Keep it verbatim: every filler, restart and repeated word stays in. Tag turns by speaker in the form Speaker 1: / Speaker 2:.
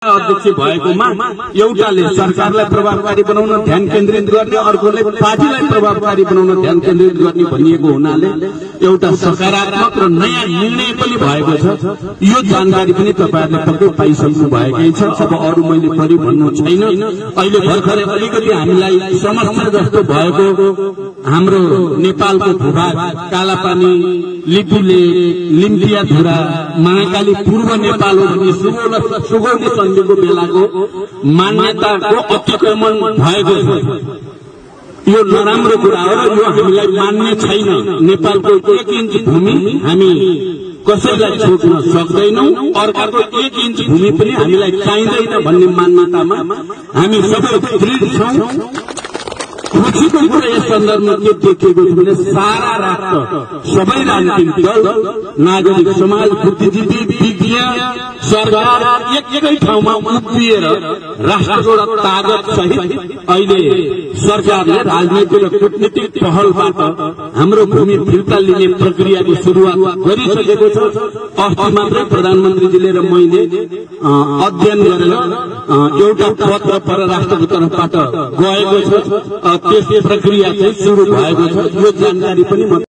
Speaker 1: अध्यक्ष भएकोमा एउटाले सरकारलाई प्रभावकारी बनाउन ध्यान केन्द्रित गर्ने, अर्कोले पार्टीलाई प्रभावकारी बनाउन ध्यान केन्द्रित गर्ने भनिएको हुनाले एउटा सकारात्मक र नयाँ निर्णय पनि भएको छ। यो जानकारी पनि तपाईहरुले पक्कै पाइसक्नु भएकै छ। अब अरु मैले बढी भन्नु छैन। अहिले भर्खरै अलिकति हामीलाई समस्या जस्तो भएको हाम्रो नेपालको भूभाग कालापानी, लिपुले, लिम्पियाधुरा, महाकाली पूर्व नेपाल हो भन्ने सुगौली सन्धिको बेलाको मान्यताको अतिक्रमण भएको छ। यो नराम्रो कुरा हो र यो हामीलाई मान्ने छैन। नेपालको एक इन्च भूमि हामी कसैलाई छोड्न सक्दैनौं, अर्काको एक इन्च भूमि पनि हामीलाई चाहिँदैन भन्ने मान्यतामा हामी सबै दृढ छौं। खुशीको कुरा यस सन्दर्भमा के देखिएको छ भने सारा राष्ट्र, सबै राजनीतिक दल, नागरिक समाज, बुद्धिजीवी, विज्ञ, सरकार एक एकै ठाउँमा उभिएर राष्ट्रको ताकत सहित अहिले सरकारले राजनीतिक र कूटनीतिक पहलबाट हाम्रो भूमि फिर्ता लिने प्रक्रियाको सुरुवात गरिसकेको छ। अस्ति मात्रै प्रधानमन्त्रीजीले र मैले अध्ययन गरेर एउटा पत्र परराष्ट्रको तर्फबाट गएको छ। त्यस प्रक्रिया चाहिँ सुरु भएको छ। यो जानकारी पनि